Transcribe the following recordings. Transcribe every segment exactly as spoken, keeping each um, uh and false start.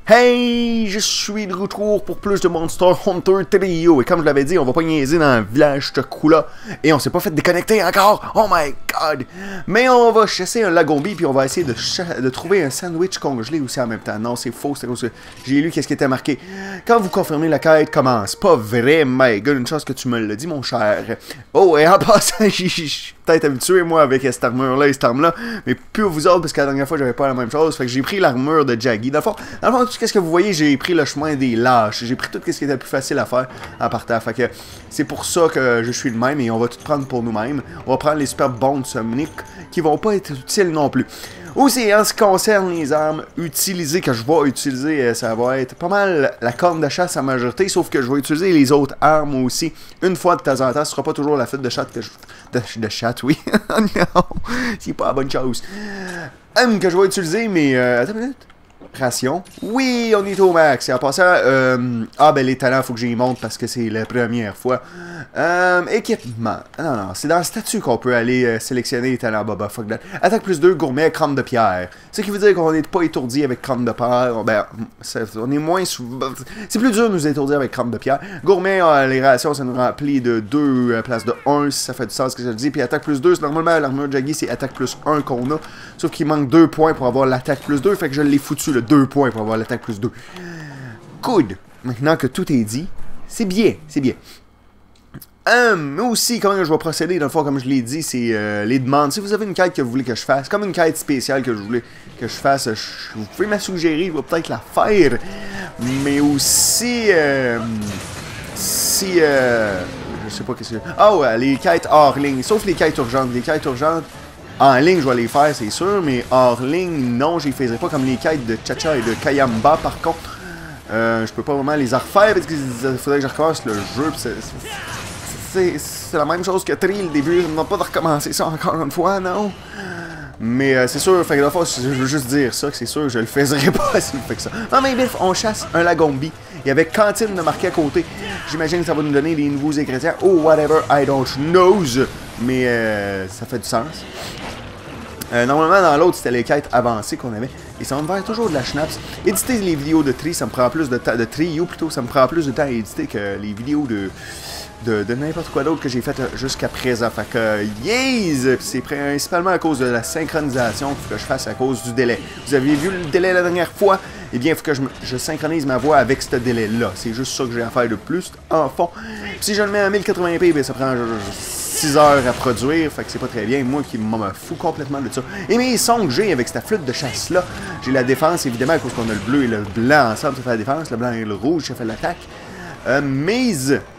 Hey, je suis de retour pour plus de Monster Hunter Trio. Et comme je l'avais dit, on va pas niaiser dans le village ce coup-là. Et on s'est pas fait déconnecter encore. Oh my god. Mais on va chasser un Lagombi, puis on va essayer de, de trouver un sandwich congelé aussi en même temps. Non, c'est faux, c'est parce que j'ai lu qu'est-ce qui était marqué. Quand vous confirmez la quête commence. Pas vrai, my god, une chance que tu me l'as dit, mon cher. Oh, et en passant, je suis peut-être habitué, moi, avec cette armure-là et cette arme-là. Mais plus vous autres, parce que la dernière fois, j'avais pas la même chose. Fait que j'ai pris l'armure de Jaggy. Dans le fond, dans le fond, tout ce que vous voyez, j'ai pris le chemin des lâches. J'ai pris tout ce qui était plus facile à faire en partant. Fait que c'est pour ça que je suis le même et on va tout prendre pour nous-mêmes. On va prendre les super bonds somniques qui vont pas être utiles non plus. Aussi, en ce qui concerne les armes utilisées, que je vais utiliser, ça va être pas mal la corne de chasse en majorité, sauf que je vais utiliser les autres armes aussi, une fois de temps en temps. Ce sera pas toujours la fête de chat que je... De, de chat, oui. Non, c'est pas la bonne chose. Hum, que je vais utiliser, mais... Euh, attends une minute. Ration. Oui, on est au max. Et en passant, euh, ah ben les talents, faut que j'y monte parce que c'est la première fois. Euh, équipement. Non, non, c'est dans le statut qu'on peut aller euh, sélectionner les talents Boba. Fuck that. Attaque plus deux, gourmet, crâne de pierre. Ce qui veut dire qu'on n'est pas étourdi avec crâne de pierre. Ben, on est moins souvent... C'est plus dur de nous étourdir avec crâne de pierre. Gourmet, euh, les rations, ça nous remplit de deux à la place de un, si ça fait du sens ce que je dis. Puis attaque plus deux, c'est normalement l'armure Jaggy, c'est attaque plus un qu'on a. Sauf qu'il manque deux points pour avoir l'attaque plus deux. Fait que je l'ai foutu le deux points pour avoir l'attaque plus deux. Good. Maintenant que tout est dit, c'est bien, c'est bien. Um, mais aussi, comment je vais procéder, dans le fond, comme je l'ai dit, c'est euh, les demandes. Si vous avez une quête que vous voulez que je fasse, comme une quête spéciale que je voulais que je fasse, je, vous pouvez me suggérer, je vais peut-être la faire. Mais aussi, euh, si, euh, je sais pas qu'est-ce que... Ah ouais, les quêtes hors ligne, sauf les quêtes urgentes. Les quêtes urgentes, en ligne, je vais les faire, c'est sûr, mais hors ligne, non, je les ferai pas comme les quêtes de Chacha et de Kayamba, par contre. Euh, je peux pas vraiment les refaire parce qu'il faudrait que je recommence le jeu, c'est la même chose que Tri, le début, je ne demande pas de recommencer ça encore une fois, non? Mais euh, c'est sûr, fait que la fois, je veux juste dire ça, que c'est sûr, je le faiserai pas si je fais que ça. Non mais bref, on chasse un Lagombi, et avec cantine de marqué à côté, j'imagine que ça va nous donner des nouveaux ingrédients, ou whatever, I don't know, mais euh, ça fait du sens. Euh, normalement, dans l'autre, c'était les quêtes avancées qu'on avait. Et ça me fait toujours de la schnapps. Éditer les vidéos de tri, ça me prend plus de temps. De trio plutôt, ça me prend plus de temps à éditer que les vidéos de. De, de n'importe quoi d'autre que j'ai fait jusqu'à présent. Fait que, yes! C'est principalement à cause de la synchronisation qu'il faut que je fasse à cause du délai. Vous aviez vu le délai la dernière fois? Eh bien, il faut que je, me, je synchronise ma voix avec ce délai-là. C'est juste ça que j'ai à faire de plus, en fond. Puis si je le mets à mille quatre-vingts p, bien, ça prend six heures à produire. Fait que c'est pas très bien. Moi qui me fous complètement de ça. Et mes sons que j'ai avec cette flûte de chasse-là, j'ai la défense, évidemment, à cause qu'on a le bleu et le blanc ensemble, ça fait la défense. Le blanc et le rouge, ça fait l'attaque. Euh, mais...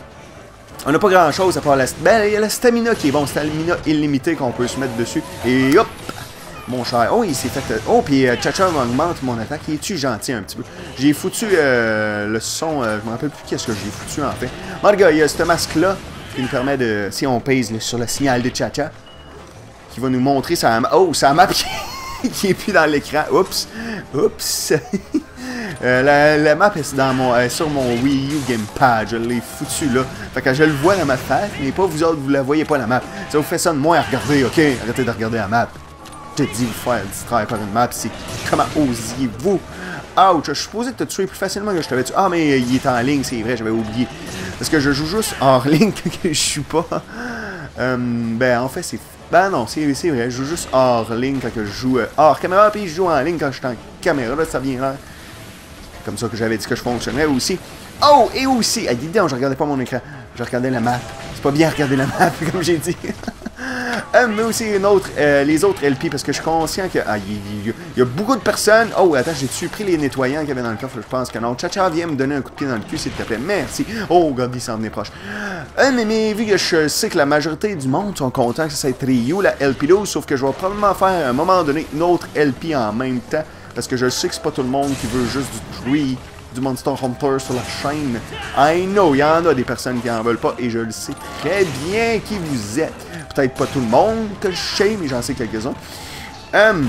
On n'a pas grand chose à part la... Ben, il y a la stamina qui est bon. Stamina illimitée qu'on peut se mettre dessus. Et hop! Mon cher. Oh, il s'est fait... Oh, puis euh, Chacha augmente mon attaque. Il est-tu gentil un petit peu? J'ai foutu euh, le son... Euh, je me rappelle plus qu'est-ce que j'ai foutu en fait. Bon, les gars, il y a ce masque-là qui nous permet de... Si on pèse là, sur le signal de Chacha, qui va nous montrer sa... Oh, sa map qui, qui est plus dans l'écran. Oups! Oups! Euh, la, la map est, dans mon, est sur mon Wii U Gamepad, je l'ai foutu là. Fait que je le vois dans ma face, mais pas vous autres, vous la voyez pas la map. Ça vous fait ça de moins à regarder, ok? Arrêtez de regarder la map. Je te dis, vous faire distraire par une map, c'est comment osiez-vous? Ouch, je suis supposé te tuer plus facilement que je t'avais tué. Ah, mais il est en ligne, c'est vrai, j'avais oublié. Parce que je joue juste hors ligne quand je suis pas. Euh, ben, en fait, c'est... Ben non, c'est vrai, je joue juste hors ligne quand je joue euh, hors caméra, puis je joue en ligne quand je suis en caméra, là, ça vient là. Comme ça que j'avais dit que je fonctionnerais aussi. Oh, et aussi, ah, dis donc, je regardais pas mon écran. Je regardais la map. C'est pas bien regarder la map, comme j'ai dit. euh, mais aussi une autre, euh, les autres L P, parce que je suis conscient que... Ah, il y, y, y a beaucoup de personnes... Oh, attends, j'ai-tu pris les nettoyants qu'il y avait dans le coffre? Je pense que non. Chacha, viens me donner un coup de pied dans le cul, s'il te plaît. Merci. Oh, God, il s'en venait proche. Euh, mais, mais vu que je sais que la majorité du monde sont contents que ça soit Trio, la L P douze, sauf que je vais probablement faire à un moment donné une autre L P en même temps. Parce que je sais que c'est pas tout le monde qui veut juste du Tree, du Monster Hunter sur la chaîne. I know, il y en a des personnes qui en veulent pas et je le sais très bien qui vous êtes. Peut-être pas tout le monde que je sais, mais j'en sais quelques-uns. Um,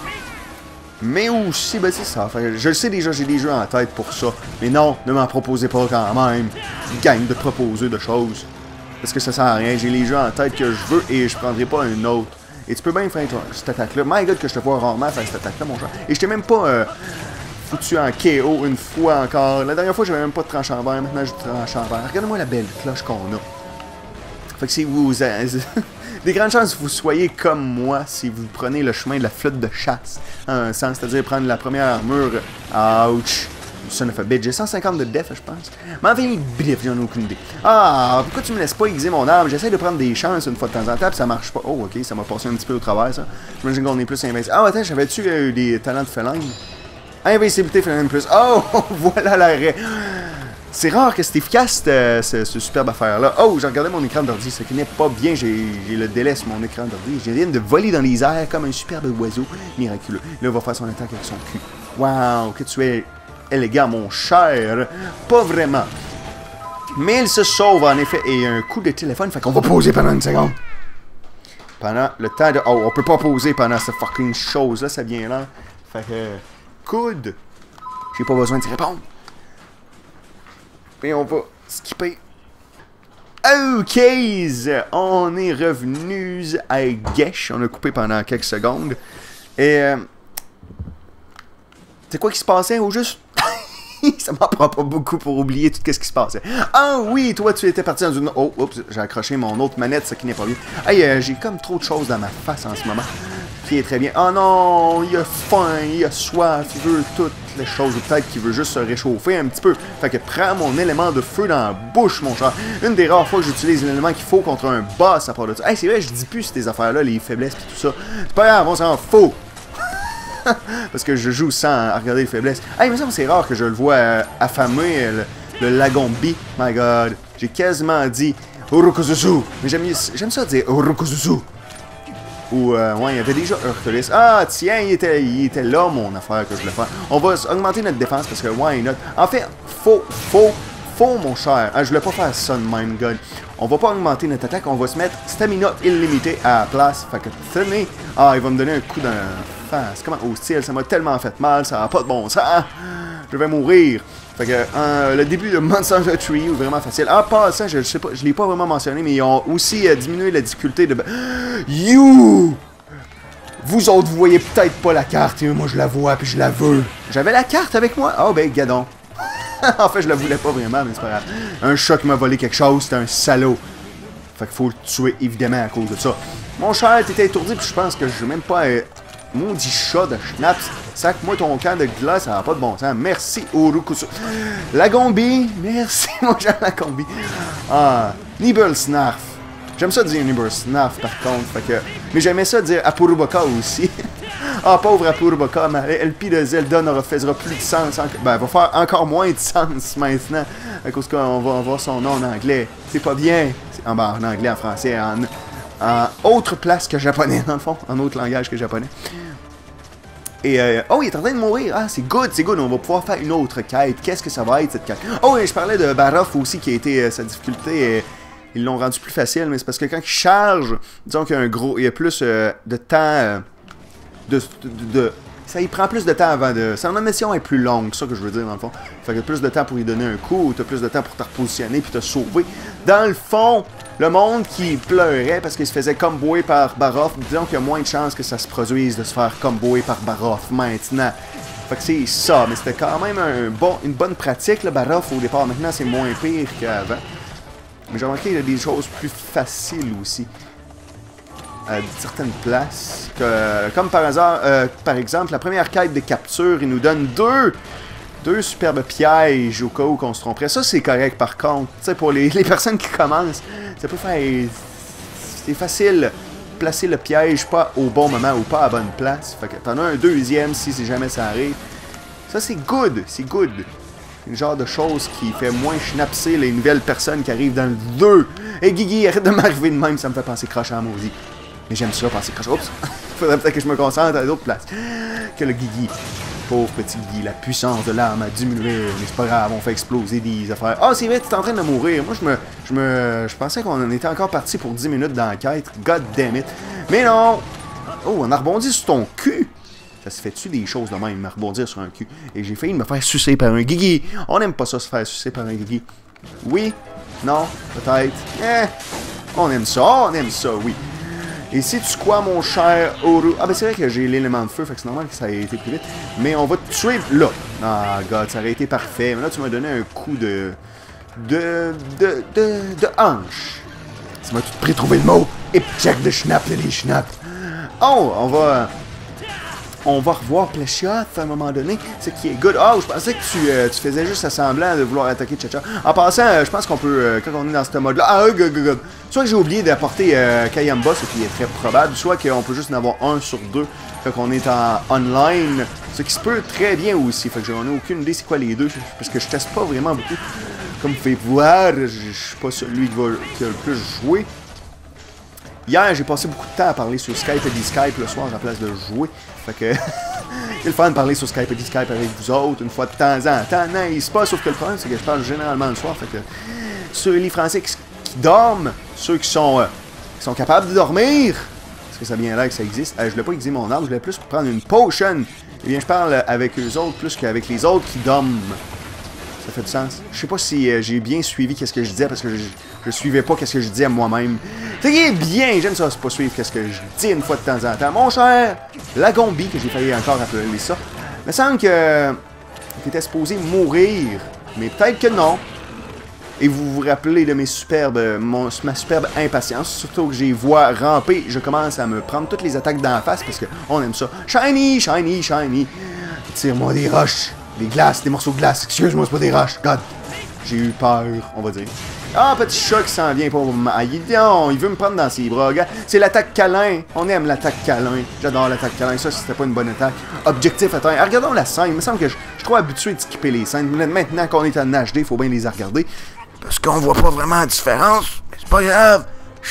mais aussi, ben c'est ça. Je le sais déjà, j'ai des jeux en tête pour ça. Mais non, ne m'en proposez pas quand même. Gang de proposer de choses. Parce que ça sert à rien. J'ai les jeux en tête que je veux et je prendrai pas un autre. Et tu peux bien faire cette attaque-là. My God, que je te vois rarement faire cette attaque-là, mon cher. Et je t'ai même pas euh, foutu en K O une fois encore. La dernière fois, j'avais même pas de tranche en verre. Maintenant, j'ai de tranche en verre. Regardez-moi la belle cloche qu'on a. Fait que si vous... des grandes chances que vous soyez comme moi si vous prenez le chemin de la flotte de chasse. En un sens, c'est-à-dire prendre la première armure. Ouch! Son of a bitch. J'ai cent cinquante de def, je pense. Mais enfin, bref, j'en ai aucune idée. Ah, pourquoi tu me laisses pas aiguiser mon arme? J'essaie de prendre des chances une fois de temps en temps, puis ça marche pas. Oh, ok, ça m'a passé un petit peu au travers, ça. J'imagine qu'on est plus invincible. Ah, attends, j'avais-tu eu des talents de félin? Invincibilité félin plus. Oh, voilà l'arrêt. C'est rare que c'est efficace, ce, ce, ce superbe affaire-là. Oh, j'ai regardé mon écran d'ordi, ce qui n'est pas bien. J'ai le délai sur mon écran d'ordi. Je viens de voler dans les airs comme un superbe oiseau miraculeux. Là, il va faire son attaque avec son cul. Wow, que tu es élégant, mon cher. Pas vraiment. Mais il se sauve, en effet, et un coup de téléphone, fait qu'on va poser pendant une seconde. Pendant le temps de... Oh, on peut pas poser pendant cette fucking chose-là, ça vient là. Fait que... Coude. J'ai pas besoin d'y répondre. Et on va skipper. Ok, on est revenus à Gesh. On a coupé pendant quelques secondes. Et... Euh, c'est quoi qui se passait au juste? Ça m'en prend pas beaucoup pour oublier tout ce qui se passait. Ah oui, toi tu étais parti dans une... Oh, oups, j'ai accroché mon autre manette, ce qui n'est pas bien. Hey, euh, j'ai comme trop de choses dans ma face en ce moment. Qui est très bien. Oh non, il a faim, il a soif, il veut toutes les choses. Ou peut-être qu'il veut juste se réchauffer un petit peu. Fait que prends mon élément de feu dans la bouche, mon cher. Une des rares fois que j'utilise l'élément qu'il faut contre un boss à part de ça. Hey, c'est vrai, je dis plus ces affaires-là, les faiblesses et tout ça. C'est pas grave, on s'en fout. Parce que je joue sans regarder les faiblesses. Ah, il me semble que c'est rare que je le vois euh, affamé, le, le Lagombi. My God. J'ai quasiment dit Urukuzuzu. Mais j'aime ça dire Urukuzuzu. Ou, euh, ouais, il y avait déjà Hercules. Ah, tiens, il était, il était là, mon affaire que je voulais faire. On va augmenter notre défense parce que, why not? En fait, faut, faut, faut, mon cher. Ah, je voulais pas faire ça de même, God. On va pas augmenter notre attaque, on va se mettre stamina illimité à la place. Fait que, tenez. Ah, il va me donner un coup dans la face. Comment hostile, ça m'a tellement fait mal, ça a pas de bon sens. Je vais mourir. Fait que, euh, le début de Monster Hunter Trio est vraiment facile. En passant, je, je sais pas, je l'ai pas vraiment mentionné, mais ils ont aussi euh, diminué la difficulté de... You! Vous autres, vous voyez peut-être pas la carte, mais moi je la vois, puis je la veux. J'avais la carte avec moi? Oh ben, gadon. En fait, je la voulais pas vraiment, mais c'est pas grave. Un chat qui m'a volé quelque chose, c'est un salaud. Fait qu'il faut le tuer, évidemment, à cause de ça. Mon cher, t'étais étourdi, puis je pense que je veux même pas... Euh, maudit chat de schnaps. Sac-moi ton camp de glace, ça n'a pas de bon sens. Merci, Urukusu. Lagombi, merci, mon cher Lagombi. Ah, Nibblesnarf. J'aime ça dire Nibblesnarf, par contre. Fait que... Mais j'aimais ça dire Apuruboka aussi. Ah, pauvre Apuruboka, ma L P de Zelda n'aura faisera plus de sens. En... Ben, elle va faire encore moins de sens maintenant. À cause qu'on va avoir son nom en anglais. C'est pas bien. En, ben, en anglais, en français, en... en autre place que japonais, dans le fond. En autre langage que japonais. Et euh, oh, il est en train de mourir. Ah, c'est good, c'est good. On va pouvoir faire une autre quête. Qu'est-ce que ça va être, cette quête? Oh, et je parlais de Barroth aussi, qui a été euh, sa difficulté. Euh, ils l'ont rendu plus facile, mais c'est parce que quand il charge, disons qu'il y a un gros... Il y a plus euh, de temps... Euh, de, de, de... Ça, il prend plus de temps avant de... Son mission est plus longue, c'est ça que je veux dire, dans le fond. Fait que plus de temps pour lui donner un coup, ou t'as plus de temps pour te repositionner, puis te sauver. Dans le fond... Le monde qui pleurait parce qu'il se faisait comboer par Barroth, disons qu'il y a moins de chances que ça se produise de se faire comboer par Barroth maintenant. Fait que c'est ça, mais c'était quand même un bon, une bonne pratique, le Barroth au départ. Maintenant, c'est moins pire qu'avant. Mais j'ai remarqué qu'il y a des choses plus faciles aussi. À certaines places. Que, comme par hasard, euh, par exemple, la première quête de capture, il nous donne deux... Deux superbes pièges au cas où qu'on se tromperait. Ça, c'est correct, par contre. Tu sais, pour les, les personnes qui commencent, ça peut faire... C'est facile placer le piège pas au bon moment ou pas à la bonne place. Fait que t'en as un deuxième si, si jamais ça arrive. Ça, c'est good. C'est good. C'est le genre de chose qui fait moins schnapser les nouvelles personnes qui arrivent dans le deux. Hey, Guigui, arrête de m'arriver de même. Ça me fait penser croche à maudit. Mais j'aime ça, penser croche. Oups. Faudrait peut-être que je me concentre à d'autres places que le Guigui. Pauvre petit Guy, la puissance de l'arme a diminué, mais c'est pas grave, on fait exploser des affaires. Ah, oh, c'est vrai, tu es en train de mourir. Moi, je me, je me, je pensais qu'on en était encore parti pour dix minutes d'enquête. God damn it. Mais non! Oh, on a rebondi sur ton cul! Ça se fait-tu des choses de même, me rebondir sur un cul? Et j'ai failli me faire sucer par un Guigui. On n'aime pas ça, se faire sucer par un Guigui. Oui? Non? Peut-être? Eh! On aime ça, on aime ça, oui. Et si tu quoi, mon cher Uru... Ah ben c'est vrai que j'ai l'élément de feu, fait que c'est normal que ça ait été plus vite. Mais on va te tuer là. Ah, God, ça aurait été parfait. Mais là, tu m'as donné un coup de... De... De... De... De hanche. Ça m'a tout pris trouver le mot. Et check de schnapp, les schnapp. Oh, on va... On va revoir Pleshiot à un moment donné, ce qui est good. Oh, je pensais que tu, euh, tu faisais juste semblant de vouloir attaquer Chacha. En passant, euh, je pense qu'on peut, euh, quand on est dans ce mode-là... Ah, good, good, good. Soit que j'ai oublié d'apporter euh, Kayamba, ce qui est très probable, soit qu'on peut juste en avoir un sur deux quand on est en online, ce qui se peut très bien aussi. Fait que j'en ai aucune idée c'est quoi les deux, parce que je teste pas vraiment beaucoup. Comme vous pouvez voir, je suis pas celui qui, va, qui a le plus joué. Hier, j'ai passé beaucoup de temps à parler sur Skype et Skype le soir à place de jouer. Fait que c'est le fun de parler sur Skype et Skype avec vous autres une fois de temps en temps. Non, il se passe, sauf que le problème, c'est que je parle généralement le soir. Fait que ceux les Français qui, qui dorment, ceux qui sont, euh, qui sont capables de dormir, parce que ça vient là que ça existe. Euh, je voulais pas utiliser mon arme, je voulais plus prendre une potion. Eh bien, je parle avec eux autres plus qu'avec les autres qui dorment. Ça fait du sens. Je sais pas si euh, j'ai bien suivi qu'est-ce que je disais parce que je, je suivais pas qu'est-ce que je disais à moi-même. C'est bien, j'aime ça, c'est pas suivre qu'est-ce que je dis une fois de temps en temps. Mon cher Lagombi, que j'ai failli encore appeler ça, il me semble que tu étais supposé mourir, mais peut-être que non. Et vous vous rappelez de mes superbes, mon, ma superbe impatience, surtout que j'ai vois ramper, je commence à me prendre toutes les attaques d'en face parce que on aime ça. Shiny, shiny, shiny. Tire-moi des roches. Des glaces, des morceaux de glace. Excuse-moi, c'est pas des roches. God. J'ai eu peur, on va dire. Ah, petit chat qui s'en vient pour m'ailler. Non, il veut me prendre dans ses bras. C'est l'attaque câlin. On aime l'attaque câlin. J'adore l'attaque câlin. Ça, c'était pas une bonne attaque. Objectif atteint. Ah, regardons la scène. Il me semble que je, je suis trop habitué de skipper les scènes. Maintenant qu'on est en H D, il faut bien les regarder. Parce qu'on voit pas vraiment la différence. C'est pas grave.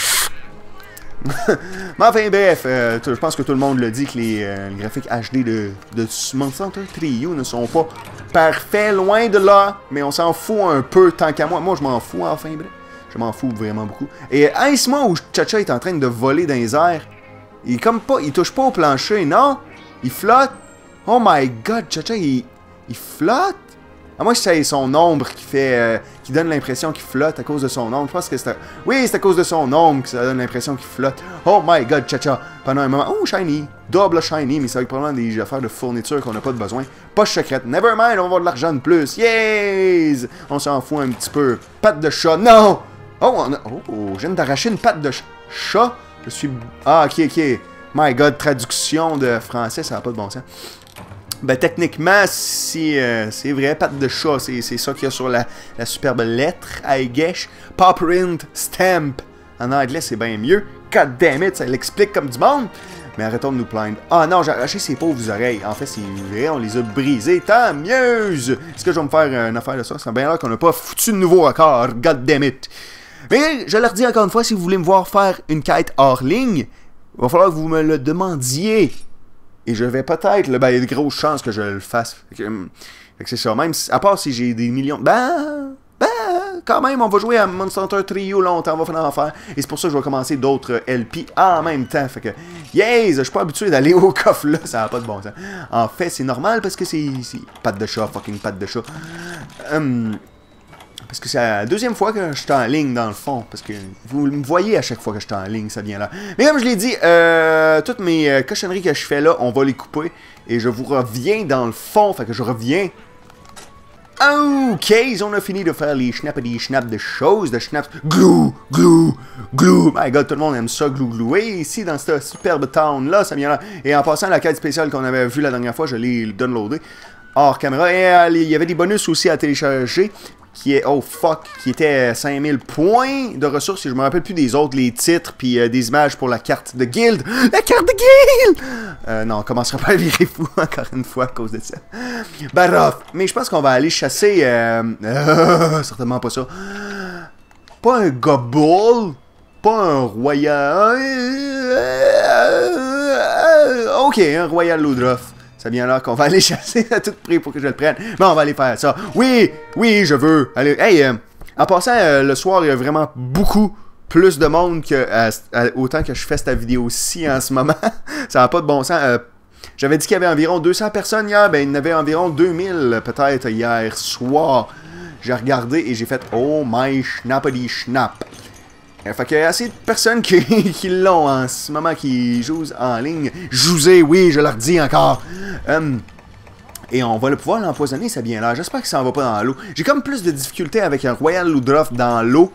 Mais enfin, bref, euh, je pense que tout le monde le dit que les, euh, les graphiques H D de, de Monster Hunter Trio ne sont pas parfaits, loin de là, mais on s'en fout un peu tant qu'à moi. Moi, je m'en fous, enfin, bref. Je m'en fous vraiment beaucoup. Et est-ce moi où Chacha est en train de voler dans les airs? Il est comme pas, il touche pas au plancher, non? Il flotte? Oh my god, Chacha, il, il flotte? À moins que c'est son ombre qui fait, euh, qui donne l'impression qu'il flotte à cause de son ombre. Je pense que c'est... Oui, c'est à cause de son ombre que ça donne l'impression qu'il flotte. Oh my god, Chacha. Pendant un moment... Oh, shiny. Double shiny, mais c'est avec probablement des affaires de fourniture qu'on n'a pas de besoin. Poche secrète. Never mind, on va avoir de l'argent de plus. Yes! On s'en fout un petit peu. Patte de chat. Non! Oh, on a... oh, je viens d'arracher une patte de ch chat. Je suis... Ah, ok, ok. My god, traduction de français, ça n'a pas de bon sens. Ben, techniquement, si, euh, c'est vrai, patte de chat, c'est ça qu'il y a sur la, la superbe lettre, I guess. Paw print stamp. En anglais, c'est bien mieux. God damn it, ça l'explique comme du monde. Mais arrêtons de nous plaindre. Ah non, j'ai arraché ses pauvres oreilles. En fait, c'est vrai, on les a brisées. Tant mieux! Est-ce que je vais me faire une affaire de ça? C'est bien là qu'on n'a pas foutu de nouveau record. God damn it. Mais je leur dis encore une fois, si vous voulez me voir faire une quête hors ligne, il va falloir que vous me le demandiez. Et je vais peut-être, ben, il y a de grosses chances que je le fasse. Fait que, fait que c'est ça. Même, si, à part si j'ai des millions... Ben, ben, quand même, on va jouer à Monster Hunter Trio longtemps, on va finir en faire. Et c'est pour ça que je vais commencer d'autres L P en même temps. Fait que, yes, je suis pas habitué d'aller au coffre là, ça n'a pas de bon sens. En fait, c'est normal parce que c'est... Patte de chat, fucking patte de chat. Hum... Parce que c'est la deuxième fois que je suis en ligne, dans le fond. Parce que vous me voyez à chaque fois que je suis en ligne, ça vient là. Mais comme je l'ai dit, euh, toutes mes euh, cochonneries que je fais là, on va les couper. Et je vous reviens dans le fond. Fait que je reviens. Ok, on a fini de faire les schnaps et des schnaps de choses, de schnaps. Glou, glou, glou. My god, tout le monde aime ça, glou, glou. Et ici, dans cette superbe town là, ça vient là. Et en passant, la quête spéciale qu'on avait vue la dernière fois, je l'ai downloadé hors caméra. Et euh, il y avait des bonus aussi à télécharger. Qui est, oh fuck, qui était cinq mille points de ressources, et je me rappelle plus des autres, les titres, puis euh, des images pour la carte de guild. La carte de guild! Euh, non, on commencera pas à virer fou encore une fois à cause de ça. Barof! Mais je pense qu'on va aller chasser, euh, euh, certainement pas ça. Pas un gobble, pas un royal... Ok, un royal Ludroth. Ça vient là qu'on va aller chasser à tout prix pour que je le prenne. Mais on va aller faire ça. Oui, oui, je veux. Allez, hey, euh, en passant, euh, le soir, il y a vraiment beaucoup plus de monde que euh, autant que je fais cette vidéo-ci en ce moment. Ça n'a pas de bon sens. Euh, J'avais dit qu'il y avait environ deux cents personnes hier. Ben, il y en avait environ deux mille peut-être hier soir. J'ai regardé et j'ai fait « Oh my schnappity schnapp ». Fait qu'il y a assez de personnes qui, qui l'ont en ce moment, qui jouent en ligne. Jouer, oui, je leur dis encore. Um, Et on va le pouvoir l'empoisonner, ça a bien l'air. J'espère que ça en va pas dans l'eau. J'ai comme plus de difficultés avec un Royal Ludroth dans l'eau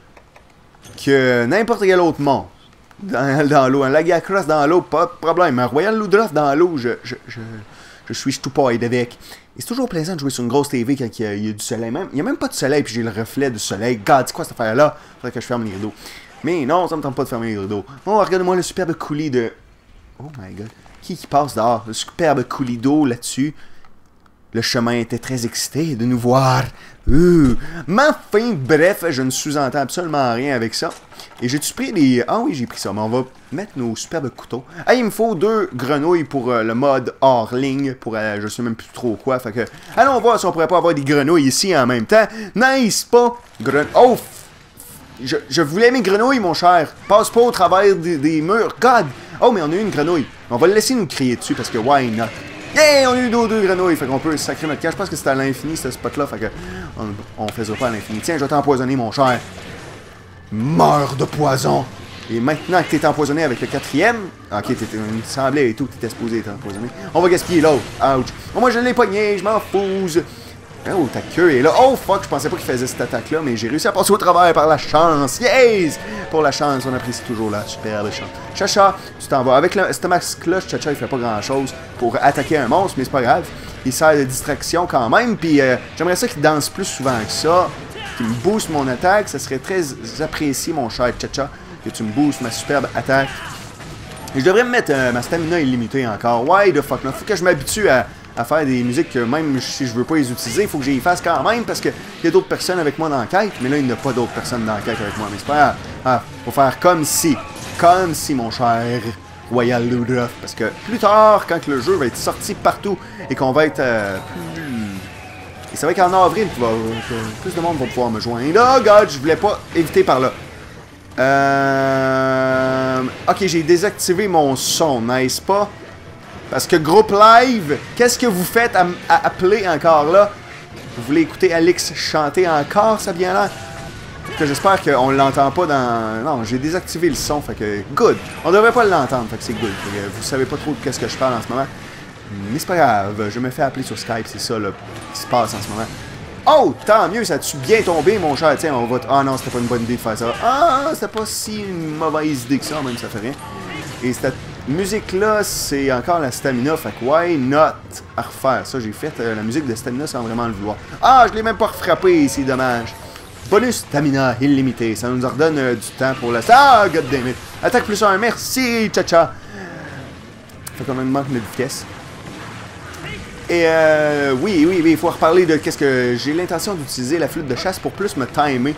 que n'importe quel autre monstre. Dans, dans l'eau, un Lagiacross dans l'eau, pas de problème. Un Royal Ludroth dans l'eau, je, je, je, je suis tout paille avec. Et c'est toujours plaisant de jouer sur une grosse T V quand il y a, il y a du soleil. Même, il n'y a même pas de soleil, puis j'ai le reflet du soleil. God, c'est quoi cette affaire-là? Faudrait que je ferme les rideaux. Mais non, ça me tente pas de fermer les rideaux. Oh, regardez-moi le superbe coulis de... Oh my god. Qui qui passe dehors? Le superbe coulis d'eau là-dessus. Le chemin était très excité de nous voir. Euh, mais enfin, bref, je ne sous-entends absolument rien avec ça. Et j'ai-tu pris des... Ah oui, j'ai pris ça, mais on va mettre nos superbes couteaux. Ah, il me faut deux grenouilles pour euh, le mode hors ligne, pour euh, je sais même plus trop quoi. Fait que, allons voir si on pourrait pas avoir des grenouilles ici en même temps. Nice, pas? Gren... Oh, je, je voulais mes grenouilles, mon cher. Passe pas au travers des, des murs. God! Oh, mais on a eu une grenouille. On va le laisser nous crier dessus parce que why not? Yeah! On a eu deux, deux grenouilles. Fait qu'on peut sacrer notre camp. Je pense que c'était à l'infini, ce spot-là. Fait que on, on faisait pas à l'infini. Tiens, je vais t'empoisonner, mon cher. Meurs de poison! Et maintenant que t'es empoisonné avec le quatrième... Ok, t'étais... il me semblait et tout, t'étais supposé être empoisonné. On va gaspiller l'autre. Ouch. Oh, moi, je l'ai pogné, je m'en fous. Oh, ta queue est là. Oh, fuck, je pensais pas qu'il faisait cette attaque-là, mais j'ai réussi à passer au travers par la chance. Yes! Pour la chance, on apprécie toujours la superbe chance. Chacha, tu t'en vas. Avec le, cette masque-là, Chacha, il fait pas grand-chose pour attaquer un monstre, mais c'est pas grave. Il sert de distraction quand même, puis euh, j'aimerais ça qu'il danse plus souvent que ça, qu'il me booste mon attaque. Ça serait très apprécié, mon cher Chacha, que tu me boostes ma superbe attaque. Et je devrais me mettre euh, ma stamina illimitée encore. Why the fuck not? Faut que je m'habitue à... à faire des musiques que même si je veux pas les utiliser, il faut que j'y fasse quand même parce qu'il y a d'autres personnes avec moi dans la quête, mais là il n'y a pas d'autres personnes dans la quête avec moi, mais c'est pas grave. Ah, faut faire comme si, comme si mon cher Royal Ludroth, parce que plus tard, quand le jeu va être sorti partout et qu'on va être euh, plus... Et ça va être en avril que, va, que plus de monde va pouvoir me joindre. Oh god, je voulais pas éviter par là. Euh... Ok, j'ai désactivé mon son, n'est-ce pas? Parce que groupe live, qu'est-ce que vous faites à, à appeler encore là? Vous voulez écouter Alix chanter encore, ça vient là? Que j'espère qu'on l'entend pas dans... Non, j'ai désactivé le son, fait que good. On devrait pas l'entendre, fait que c'est good. Fait que vous savez pas trop de qu'est-ce que je parle en ce moment. Mais c'est pas grave, je me fais appeler sur Skype, c'est ça là, qui se passe en ce moment. Oh, tant mieux, ça a-tu bien tombé, mon cher? Tiens, on va... Ah non, c'était pas une bonne idée de faire ça. Ah, c'était pas si une mauvaise idée que ça, même ça fait rien. Et cette musique-là, c'est encore la stamina, fait que why not à refaire? Ça, j'ai fait euh, la musique de stamina sans vraiment le vouloir. Ah, je l'ai même pas frappé, c'est dommage. Bonus stamina illimité, ça nous ordonne euh, du temps pour la... Ah, goddammit. Attaque plus un, merci, tcha-tcha. Fait qu'on a une manque de vitesse. Et euh, oui, oui, oui, il faut reparler de qu'est-ce que... J'ai l'intention d'utiliser la flûte de chasse pour plus me timer.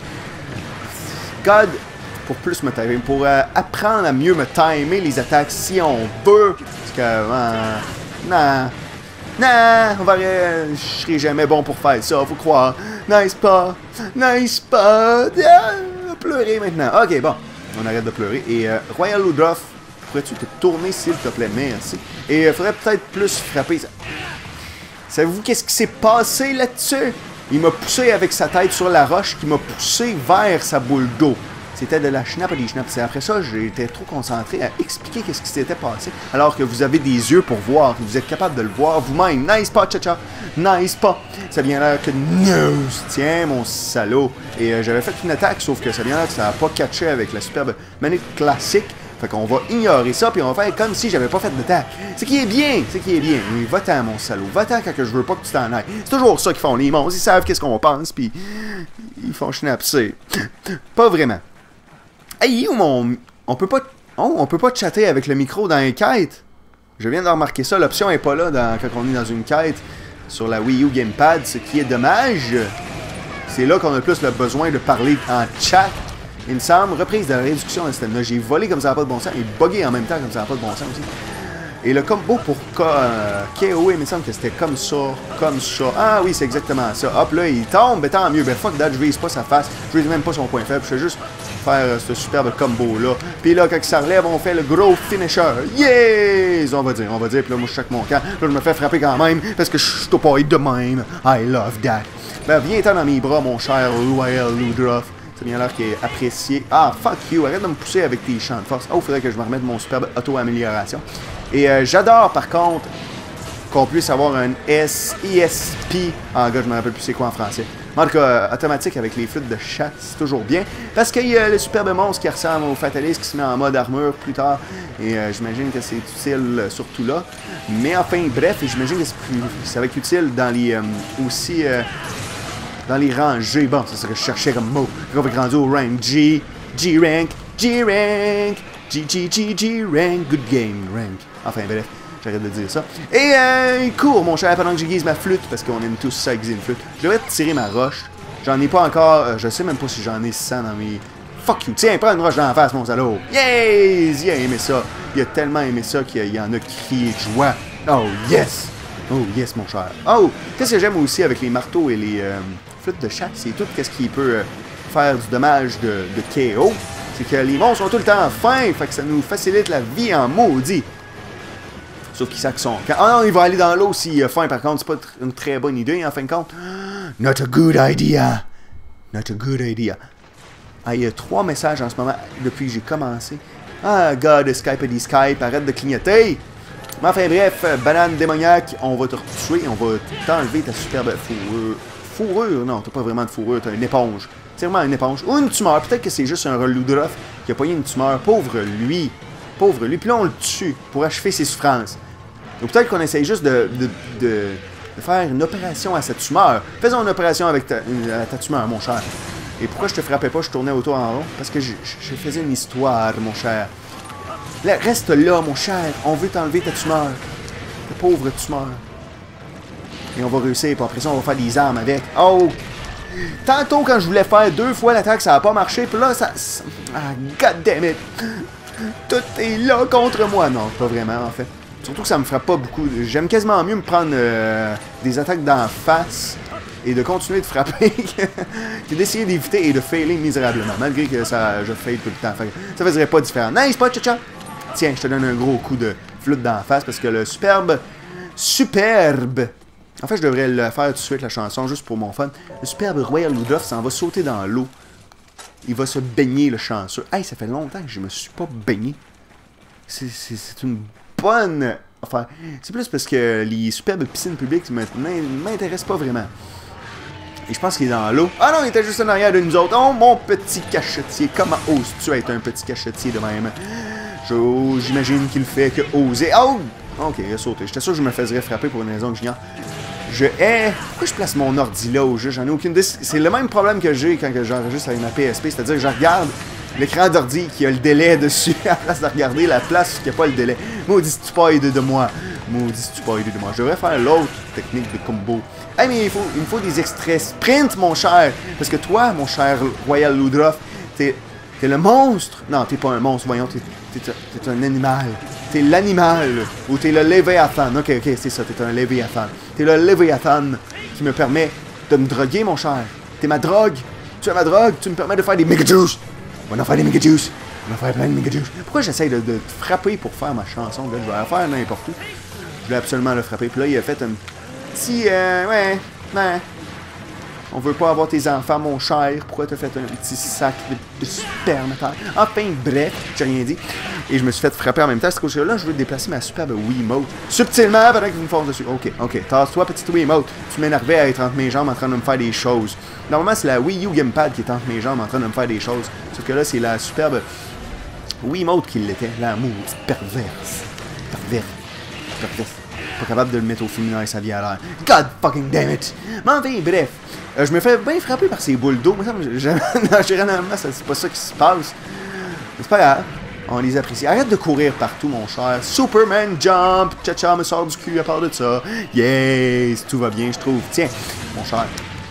God... Pour plus me timer, pour euh, apprendre à mieux me timer les attaques si on veut. Parce que, euh, non, non, on va, euh, je serai jamais bon pour faire ça, faut croire. Nice pas, nice pas, ah, pleurer maintenant. Ok, bon, on arrête de pleurer. Et euh, Royal Ludroth, pourrais-tu te tourner s'il te plaît, merci. Et il euh, faudrait peut-être plus frapper. Savez-vous qu'est-ce qui s'est passé là-dessus? Il m'a poussé avec sa tête sur la roche, qui m'a poussé vers sa boule d'eau. C'était de la schnapp à des schnapps. Après ça, j'étais trop concentré à expliquer qu'est-ce qui s'était passé. Alors que vous avez des yeux pour voir, vous êtes capable de le voir vous-même. Nice pas, tcha-tcha. Nice pas. Ça vient l'air que news. Tiens, mon salaud. Et euh, j'avais fait une attaque, sauf que ça vient l'air que ça n'a pas catché avec la superbe manette classique. Fait qu'on va ignorer ça, puis on va faire comme si j'avais pas fait d'attaque. C'est qui est bien, c'est qui est bien. Oui, va-t'en, mon salaud. Va-t'en quand je veux pas que tu t'en ailles. C'est toujours ça qu'ils font, les monstres. Ils savent qu'est-ce qu'on pense, puis ils font schnapser. Pas vraiment. Hey, où mon... On peut pas... Oh, on peut pas chatter avec le micro dans une quête. Je viens de remarquer ça. L'option est pas là dans... quand on est dans une quête sur la Wii U Gamepad, ce qui est dommage. C'est là qu'on a plus le besoin de parler en chat. Il me semble, reprise de la réduction de stamina. J'ai volé comme ça n'a pas de bon sens et bugué en même temps comme ça n'a pas de bon sens aussi. Et le combo pour K O, il me semble que c'était comme ça, comme ça. Ah oui, c'est exactement ça. Hop, là, il tombe, mais tant mieux. Ben fuck that, je vise pas sa face. Je vise même pas son point faible. Je fais juste faire euh, ce superbe combo-là. Puis là, quand il se relève, on fait le gros finisher. Yes! On va dire, on va dire. Puis là, moi, je chaque mon camp. Là, je me fais frapper quand même parce que je suis au pas de même. I love that. Ben, viens-t'en dans mes bras, mon cher Royal Ludroth. Ça vient l'air qui est apprécié. Ah, fuck you, arrête de me pousser avec tes champs de force. Oh, il faudrait que je me remette mon superbe auto-amélioration. Et euh, j'adore, par contre, qu'on puisse avoir un S, E S P. Ah, gars, je me rappelle plus c'est quoi en français. En tout cas, automatique avec les flûtes de chat, c'est toujours bien. Parce qu'il y a le superbe monstre qui ressemble au Fatalist qui se met en mode armure plus tard. Et euh, j'imagine que c'est utile euh, surtout là. Mais enfin, bref, j'imagine que ça va être utile dans les... Euh, aussi... Euh, dans les rangées. Bon, c'est ce que je cherchais comme mot. On va grandir au rank G. G-rank. G-rank. G, G, G, G-rank. Good game, rank. Enfin, bref. J'arrête de dire ça. Et euh, il court, mon cher, pendant que j'aiguise ma flûte, parce qu'on aime tous ça, aiguiser une flûte. Je devrais tirer ma roche. J'en ai pas encore... Euh, je sais même pas si j'en ai cent dans mes... Fuck you! Tiens, prends une roche dans la face, mon salaud! Yes! Il a aimé ça. Il a tellement aimé ça qu'il y en a crié de joie. Oh, yes! Oh, yes, mon cher. Oh! Qu'est-ce que j'aime aussi avec les marteaux et les euh, flûtes de chat, c'est tout qu'est-ce qui peut euh, faire du dommage de, de K O. C'est que les monstres sont tout le temps fins, fait que ça nous facilite la vie en maudit. Sauf qu'ils savent son camp. Ah non, il va aller dans l'eau s'il a faim, par contre. C'est pas tr une très bonne idée, en fin de compte. Not a good idea. Not a good idea. Ah, il y a trois messages en ce moment depuis que j'ai commencé. Ah, God, Skype a dit Skype, arrête de clignoter. Mais enfin, bref, banane démoniaque, on va te retuer, on va t'enlever ta superbe fourrure. Fourrure? Non, t'as pas vraiment de fourrure, t'as une éponge. C'est vraiment une éponge. Ou une tumeur. Peut-être que c'est juste un Reludroth qui a pogné une tumeur. Pauvre lui. Pauvre lui. Puis là, on le tue pour achever ses souffrances. Ou peut-être qu'on essaye juste de, de, de, de faire une opération à cette tumeur. Faisons une opération avec ta, une, à ta tumeur, mon cher. Et pourquoi je te frappais pas, je tournais autour en rond? Parce que je, je, je faisais une histoire, mon cher. Là, reste là, mon cher. On veut t'enlever ta tumeur. Ta pauvre tumeur. Et on va réussir, puis après ça, on va faire des armes avec. Oh! Tantôt, quand je voulais faire deux fois l'attaque, ça n'a pas marché. Puis là, ça... Ah, goddammit! Tout est là contre moi. Non, pas vraiment, en fait. Surtout que ça me frappe pas beaucoup. J'aime quasiment mieux me prendre euh, des attaques d'en face et de continuer de frapper que d'essayer d'éviter et de failer misérablement. Malgré que ça, je fail tout le temps. Fait, ça faisait pas différent. Nice, pas tcha-tcha! Tiens, je te donne un gros coup de flûte d'en face parce que le superbe... Superbe! En fait, je devrais le faire tout de suite, la chanson, juste pour mon fun. Le superbe Royal Ludroth s'en va sauter dans l'eau. Il va se baigner, le chanceux. Hey, ça fait longtemps que je me suis pas baigné. C'est une bonne... Enfin, c'est plus parce que les superbes piscines publiques m'intéressent pas vraiment. Et je pense qu'il est dans l'eau. Ah non, il était juste en arrière de nous autres. Oh, mon petit cachetier. Comment oses-tu être un petit cachetier de même? J'imagine qu'il fait que oser. Oh! Ok, il a sauté. J'étais sûr que je me faisais frapper pour une raison que j'ignore. Je hais... Pourquoi je place mon ordi là au jeu? J'en ai aucune idée. C'est le même problème que j'ai quand j'enregistre avec ma P S P. C'est-à-dire que je regarde l'écran d'ordi qui a le délai dessus à la place de regarder la place qui n'a pas le délai. Maudit stupide de moi. Maudit stupide de moi. Je devrais faire l'autre technique de combo. Hey, mais il, faut, il me faut des extraits sprint, mon cher. Parce que toi, mon cher Royal Ludroth, t'es es le monstre. Non, t'es pas un monstre, voyons. T'es es, un animal. T'es l'animal. Ou t'es le Léviathan. Ok, ok, c'est ça, t'es un Léviathan. T'es le Léviathan qui me permet de me droguer, mon cher. T'es ma drogue. Tu es ma drogue. Tu me permets de faire des Mega Juice. On va en faire des Mega Juice. On va en faire plein de Mega Juice. Pourquoi j'essaye de, de frapper pour faire ma chanson? Là, je vais la faire n'importe où. Je voulais absolument le frapper. Puis là, il a fait un petit... Euh, ouais, ouais. On veut pas avoir tes enfants, mon cher. Pourquoi t'as fait un petit sac de, de sperme à terre? Enfin, bref, j'ai rien dit. Et je me suis fait frapper en même temps. C'est que là, je veux déplacer ma superbe Wiimote. Subtilement, pendant que vous me forcez dessus. Ok, ok. Tasse-toi, petite Wiimote. Tu m'énervais à être entre mes jambes en train de me faire des choses. Normalement, c'est la Wii U Gamepad qui est entre mes jambes en train de me faire des choses. Sauf que là, c'est la superbe Wiimote qui l'était. La maudite perverse. Perverse. Perverse. Pas capable de le mettre au féminin et ça vient à l'air. God fucking damn it! Mais enfin, bref. Euh, je me fais bien frapper par ces boules d'eau. Généralement, c'est pas ça qui se passe. C'est pas grave. On les apprécie. Arrête de courir partout, mon cher. Superman jump. Tcha-tcha me sort du cul à part de ça. Yes! Tout va bien, je trouve. Tiens, mon cher.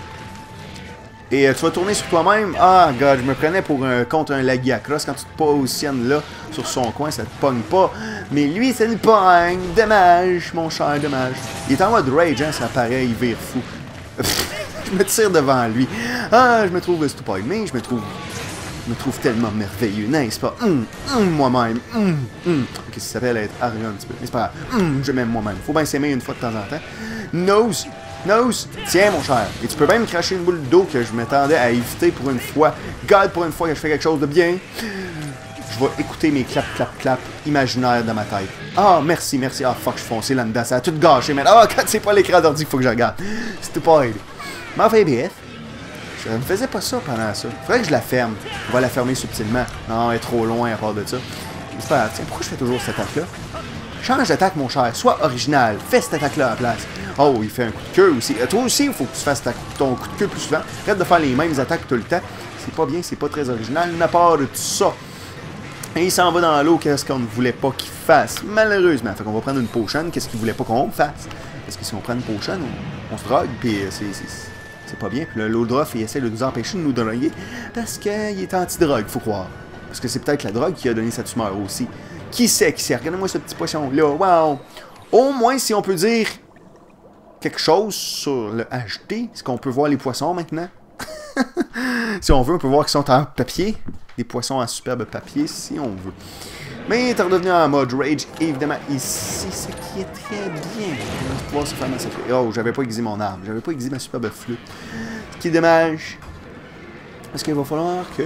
Et euh, tu vas tourner sur toi-même. Ah, God, je me prenais pour un, contre un Lagiacross. Quand tu te positionnes là, sur son coin, ça te pogne pas. Mais lui, ça le pogne. Dommage, mon cher, dommage. Il est en mode rage, hein, ça paraît, il vire fou. Je me tire devant lui. Ah, je me trouve stupide, mais je me trouve... Je me trouve tellement merveilleux, n'est-ce pas? Hum, hum, moi-même. Hum, hum. Ok, ça s'appelle être arrogant un petit peu. Mais c'est pas grave. Hum, je m'aime moi-même. Faut bien s'aimer une fois de temps en temps. Nose. Nose. Tiens, mon cher. Et tu peux même me cracher une boule d'eau que je m'attendais à éviter pour une fois. God, pour une fois que je fais quelque chose de bien. je vais écouter mes clap, clap, clap imaginaires dans ma tête. Ah, merci, merci. Ah, fuck, je suis foncé là-dedans. Ça a tout gâché, man. Ah, quand c'est pas l'écran d'ordi qu'il faut que je regarde. C'était pas aidé. Mais enfin, bref. Je ne faisais pas ça pendant ça. Faudrait que je la ferme. On va la fermer subtilement. Non, elle est trop loin à part de ça. C'est pas grave. Tiens, pourquoi je fais toujours cette attaque-là? Change d'attaque, mon cher. Sois original. Fais cette attaque-là à la place. Oh, il fait un coup de queue aussi. Toi aussi, il faut que tu fasses ta, ton coup de queue plus souvent. Arrête de faire les mêmes attaques tout le temps. C'est pas bien, c'est pas très original. À part de tout ça. Et il s'en va dans l'eau, qu'est-ce qu'on ne voulait pas qu'il fasse, malheureusement. Fait qu'on va prendre une potion, qu'est-ce qu'il voulait pas qu'on fasse. Parce que si on prend une potion, on, on se drogue, puis c'est pas bien. Puis le Lodroff, il essaie de nous empêcher de nous droguer, parce qu'il est anti-drogue, faut croire. Parce que c'est peut-être la drogue qui a donné cette tumeur aussi. Qui sait, qui sait? Regardez-moi ce petit poisson-là, wow! Au moins, si on peut dire quelque chose sur le H D, est-ce qu'on peut voir les poissons maintenant? Si on veut, on peut voir qu'ils sont en papier. Des poissons en superbe papier, si on veut. Mais t'es redevenu en mode rage, évidemment, ici, ce qui est très bien. On va pouvoir se faire massacrer. Oh, j'avais pas aiguisé mon arme. J'avais pas aiguisé ma superbe flûte. Ce qui est dommage. Parce qu'il va falloir que...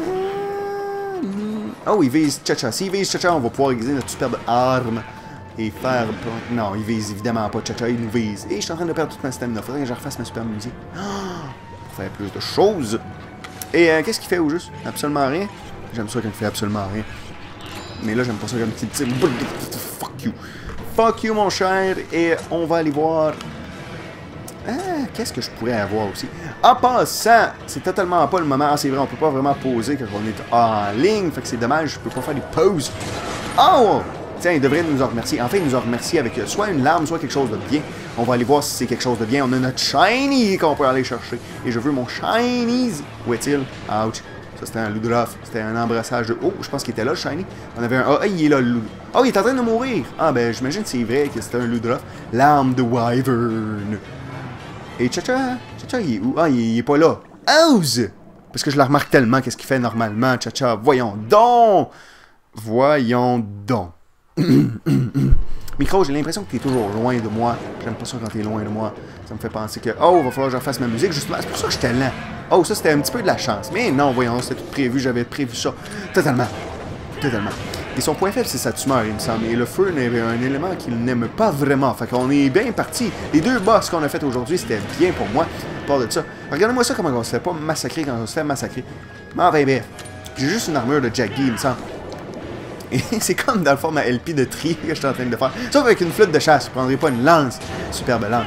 Oh, il vise Chacha. S'il vise Chacha, on va pouvoir aiguiser notre superbe arme. Et faire... Non, il vise évidemment pas Chacha, il nous vise. Et je suis en train de perdre toute ma stamina. Faudrait que je refasse ma superbe musique. Pour faire plus de choses. Et euh, qu'est-ce qu'il fait au juste? Absolument rien. J'aime ça quand il fait absolument rien. Mais là, j'aime pas ça comme petit petit... Fuck you. Fuck you, mon cher. Et on va aller voir... Ah, qu'est-ce que je pourrais avoir aussi? En passant, c'est totalement pas le moment. Ah, c'est vrai, on peut pas vraiment poser quand on est en ligne. Fait que c'est dommage, je peux pas faire des pauses. Oh! Tiens, il devrait nous en remercier. En fait, il nous en remercie avec soit une larme, soit quelque chose de bien. On va aller voir si c'est quelque chose de bien. On a notre shiny qu'on peut aller chercher. Et je veux mon shiny. Où est-il? Ouch. Ça, c'était un Lodroff. C'était un embrassage de... Oh, je pense qu'il était là, le shiny. On avait un... Ah, oh, il est là, le Lodroff. Oh, il est en train de mourir. Ah, ben, j'imagine que c'est vrai que c'était un Lodroff. L'arme de Wyvern. Et Chacha? Chacha, il est où? Ah, il, il est pas là. Ose! Parce que je la remarque tellement. Qu'est-ce qu'il fait normalement, Chacha? Voyons donc! Voyons donc. Micro, j'ai l'impression que t'es toujours loin de moi. J'aime pas ça quand t'es loin de moi. Ça me fait penser que, oh, il va falloir que je refasse ma musique, justement. C'est pour ça que j'étais lent. Oh, ça, c'était un petit peu de la chance. Mais non, voyons, c'était tout prévu. J'avais prévu ça. Totalement. Totalement. Et son point faible, c'est sa tumeur, il me semble. Et le feu n'est un élément qu'il n'aime pas vraiment. Fait qu'on est bien parti. Les deux boss qu'on a fait aujourd'hui, c'était bien pour moi. À part de ça. Regardez-moi ça, comment on se fait pas massacrer quand on se fait massacrer. Mais enfin, bref. J'ai juste une armure de Jackie, il me semble. Et c'est comme dans le fond ma L P de tri que je suis en train de faire. Sauf avec une flûte de chasse, je prendrai pas une lance. Superbe lance.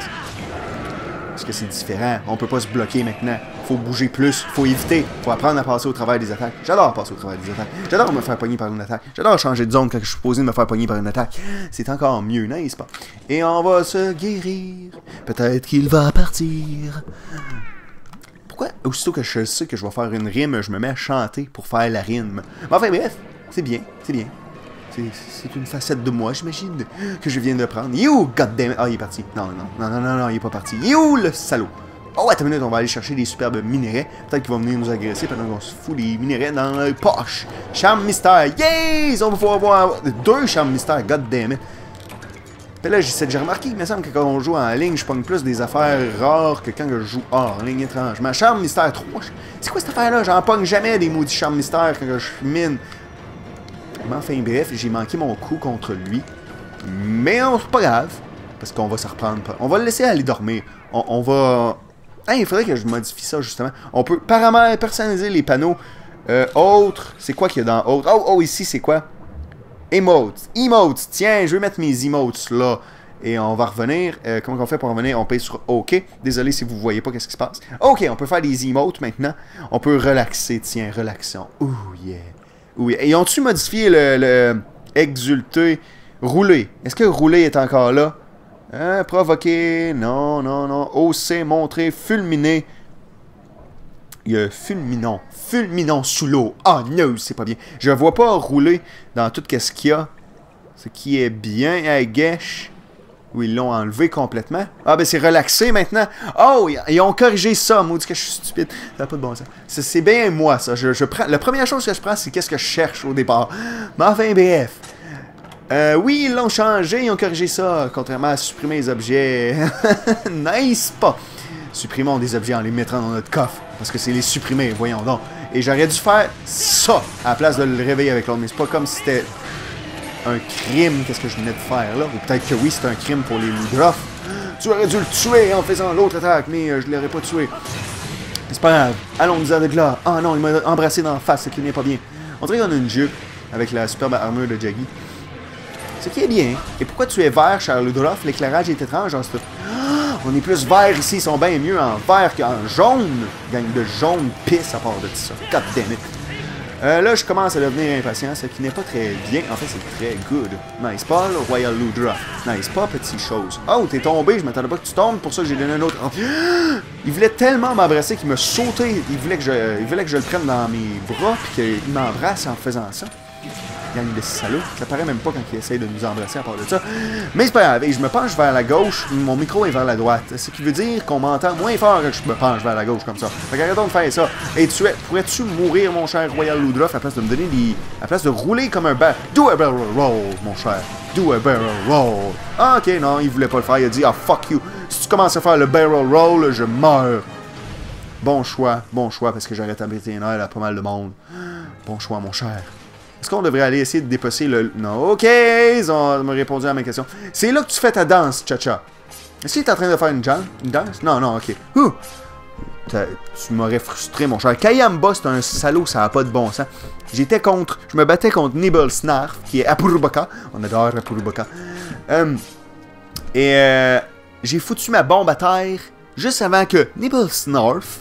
Parce que c'est différent. On peut pas se bloquer maintenant. Faut bouger plus. Faut éviter. Faut apprendre à passer au travers des attaques. J'adore passer au travers des attaques. J'adore me faire pogner par une attaque. J'adore changer de zone quand je suis posé de me faire pogner par une attaque. C'est encore mieux, n'est-ce pas? Et on va se guérir. Peut-être qu'il va partir. Pourquoi, aussitôt que je sais que je vais faire une rime, je me mets à chanter pour faire la rime? Mais enfin bref. C'est bien, c'est bien. C'est une facette de moi, j'imagine, que je viens de prendre. You, goddammit. Ah, il est parti. Non, non, non, non, non, non, il est pas parti. You, le salaud. Oh, attends une minute, on va aller chercher des superbes minéraux. Peut-être qu'il va venir nous agresser pendant qu'on se fout des minéraux dans la poche. Charme mystère. Yes! On va pouvoir avoir deux charmes mystère, goddammit. Puis là, j'ai remarqué qu'il me semble que quand on joue en ligne, je pogne plus des affaires rares que quand je joue hors ligne, étrangement. Charme mystère trois. C'est quoi cette affaire-là? J'en pogne jamais des maudits charmes mystère quand je mine. Mais enfin bref, j'ai manqué mon coup contre lui. Mais c'est pas grave. Parce qu'on va se reprendre. On va le laisser aller dormir. On, on va... Hey, il faudrait que je modifie ça justement. On peut paramètres personnaliser les panneaux. Euh, autres. C'est quoi qu'il y a dans autres? Oh, oh, ici c'est quoi? Emotes. Emotes. Tiens, je vais mettre mes emotes là. Et on va revenir. Euh, comment on fait pour revenir? On paye sur OK. Désolé si vous voyez pas qu'est-ce qui se passe. OK, on peut faire des emotes maintenant. On peut relaxer. Tiens, relaxons. Ouh, yeah. Oui. Et ont-tu modifié le, le exulté? Rouler. Est-ce que rouler est encore là? Hein, provoquer. Non, non, non. Hausser, montrer, fulminer. Il y a fulminant. Fulminant sous l'eau. Ah oh, non, c'est pas bien. Je vois pas rouler dans tout ce qu'il y a. Ce qui est bien à Gesh. Ou ils l'ont enlevé complètement. Ah, ben c'est relaxé maintenant. Oh, ils ont corrigé ça. Maudit que je suis stupide. Ça n'a pas de bon sens. C'est bien moi, ça. Je, je prends... La première chose que je prends, c'est qu'est-ce que je cherche au départ. Mais enfin, bref. Euh, oui, ils l'ont changé. Ils ont corrigé ça. Contrairement à supprimer les objets. Nice pas. Supprimons des objets en les mettant dans notre coffre. Parce que c'est les supprimer, voyons donc. Et j'aurais dû faire ça à la place de le réveiller avec l'autre. Mais c'est pas comme si c'était un crime, qu'est-ce que je venais de faire là. Ou peut-être que oui, c'est un crime pour les Ludroth. Tu aurais dû le tuer en faisant l'autre attaque, mais euh, je l'aurais pas tué. C'est pas grave. Allons-nous avec là. Ah non, il m'a embrassé dans la face, ce qui n'est pas bien. On dirait qu'on a une jupe avec la superbe armure de Jaggy. Ce qui est bien. Et pourquoi tu es vert, cher Ludroth? L'éclairage est étrange en ce truc. Ah, on est plus vert ici, ils sont bien mieux en vert qu'en jaune. Gang de jaune pisse à part de ça. God damn it. Euh, là, je commence à devenir impatient, ce qui n'est pas très bien. En fait, c'est très good. Nice pas, le Royal Ludroth. Nice pas, petite chose. Oh, t'es tombé, je m'attendais pas que tu tombes, pour ça que j'ai donné un autre. Oh. Il voulait tellement m'embrasser qu'il m'a sauté. Il voulait, que je, il voulait que je le prenne dans mes bras, puis qu'il m'embrasse en faisant ça. Gang de salaud. Ça paraît même pas quand il essaye de nous embrasser à part de ça. Mais c'est pas grave. Et je me penche vers la gauche, mon micro est vers la droite. Ce qui veut dire qu'on m'entend moins fort quand je me penche vers la gauche comme ça. Fait qu'arrêtons de faire ça. Et tu es, pourrais-tu mourir, mon cher Royal Ludroth, à la place de me donner des... à la place de rouler comme un bar... Do a barrel roll, mon cher. Do a barrel roll. Ah, ok, non, il voulait pas le faire. Il a dit, ah, fuck you. Si tu commences à faire le barrel roll, je meurs. Bon choix, bon choix, parce que j'arrête à péter les nerfs à pas mal de monde. Bon choix, mon cher. Est-ce qu'on devrait aller essayer de dépecer le... Non, ok, ils ont m'a répondu à ma question. C'est là que tu fais ta danse, Cha-Cha. Est-ce qu'il est en train de faire une, une danse? Non, non, ok. Ouh. Tu m'aurais frustré, mon cher. Kayamba, c'est un salaud, ça n'a pas de bon sens. J'étais contre... Je me battais contre Nibblesnarf, qui est Apurubaka. On adore Apurubaka. Euh, et euh, j'ai foutu ma bombe à terre juste avant que Nibblesnarf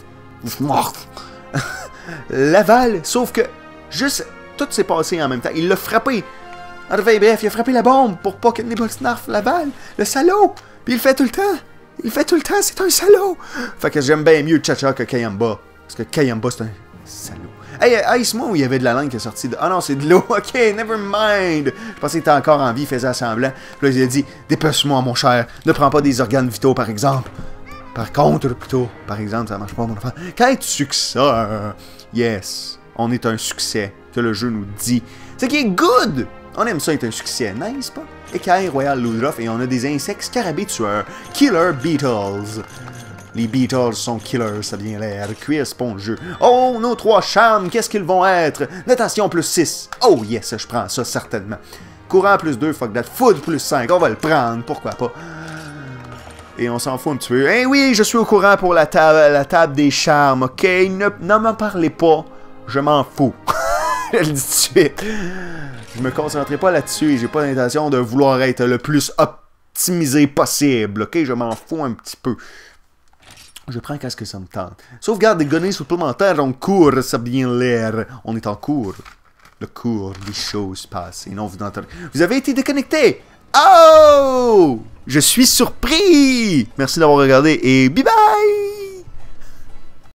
l'avale, sauf que juste... Tout s'est passé en même temps. Il l'a frappé. En fait, bref, il a frappé la bombe pour pas que Nibblesnarf l'avale. Le salaud. Puis il le fait tout le temps. Il le fait tout le temps. C'est un salaud. Fait que j'aime bien mieux Cha-Cha que Kayamba. Parce que Kayamba, c'est un salaud. Hey, Ice-moi où il y avait de la langue qui est sortie de... Ah non, c'est de l'eau. Ok, never mind. Je pensais qu'il était encore en vie. Il faisait semblant. Puis là, il a dit, dépêche-moi, mon cher. Ne prends pas des organes vitaux, par exemple. Par contre, plutôt. Par exemple, ça marche pas, mon enfant. Quel succès. Yes. On est un succès. Que le jeu nous dit. C'est qui est good! On aime ça être un succès, n'est-ce pas? Écaille Royal Ludroth et on a des insectes scarabées tueurs. Killer Beetles. Les Beetles sont killers, ça vient l'air. Cuir spongieux. Oh, nos trois charmes, qu'est-ce qu'ils vont être? Natation plus six. Oh yes, je prends ça certainement. Courant plus deux, fuck that. Food plus cinq, on va le prendre, pourquoi pas? Et on s'en fout un petit peu. Eh oui, je suis au courant pour la table, la table des charmes, ok? Ne, n'en m'en parlez pas, je m'en fous. Je le dis tout de suite. Je me concentrerai pas là-dessus et j'ai pas l'intention de vouloir être le plus optimisé possible. Ok, je m'en fous un petit peu. Je prends qu'est-ce que ça me tente. Sauvegarde des données supplémentaires en cours, ça a bien l'air. On est en cours. Le cours des choses passent. Et non, vous n'entendez. Vous avez été déconnecté. Oh! Je suis surpris. Merci d'avoir regardé et bye bye!